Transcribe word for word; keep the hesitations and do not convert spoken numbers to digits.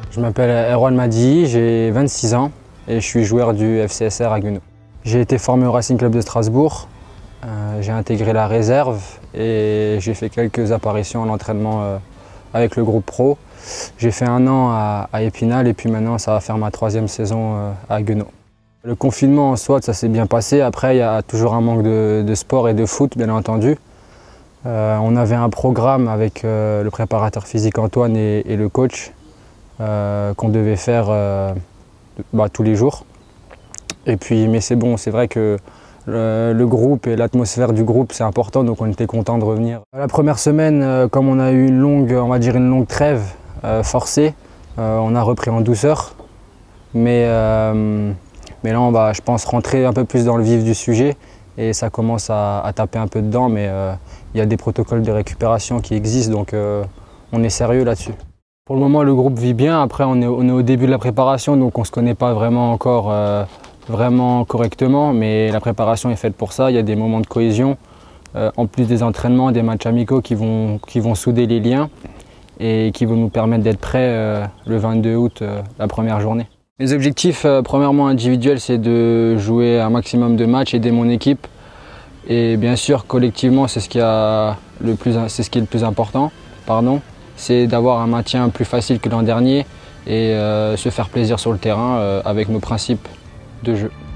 Je m'appelle Erwan Madi, j'ai vingt-six ans et je suis joueur du F C S R à Haguenau. J'ai été formé au Racing Club de Strasbourg, euh, j'ai intégré la réserve et j'ai fait quelques apparitions en entraînement euh, avec le groupe pro. J'ai fait un an à, à Épinal et puis maintenant ça va faire ma troisième saison euh, à Haguenau. Le confinement en soi, ça s'est bien passé. Après, il y a toujours un manque de, de sport et de foot, bien entendu. Euh, on avait un programme avec euh, le préparateur physique Antoine et, et le coach euh, qu'on devait faire euh, bah, tous les jours. Et puis, mais c'est bon, c'est vrai que le, le groupe et l'atmosphère du groupe, c'est important, donc on était content de revenir. La première semaine, euh, comme on a eu une longue, on va dire une longue trêve euh, forcée, euh, on a repris en douceur. Mais, euh, mais là, on va, je pense, rentrer un peu plus dans le vif du sujet et ça commence à, à taper un peu dedans, mais euh, il y a des protocoles de récupération qui existent, donc euh, on est sérieux là-dessus. Pour le moment, le groupe vit bien. Après, on est, on est au début de la préparation, donc on ne se connaît pas vraiment encore euh, vraiment correctement, mais la préparation est faite pour ça. Il y a des moments de cohésion, euh, en plus des entraînements, des matchs amicaux qui vont, qui vont souder les liens et qui vont nous permettre d'être prêts euh, le vingt-deux août, euh, la première journée. Mes objectifs, euh, premièrement individuels, c'est de jouer un maximum de matchs, aider mon équipe. Et bien sûr, collectivement, c'est ce qui, a le plus, c'est ce qui est le plus important. Pardon, c'est d'avoir un maintien plus facile que l'an dernier et euh, se faire plaisir sur le terrain euh, avec nos principes de jeu.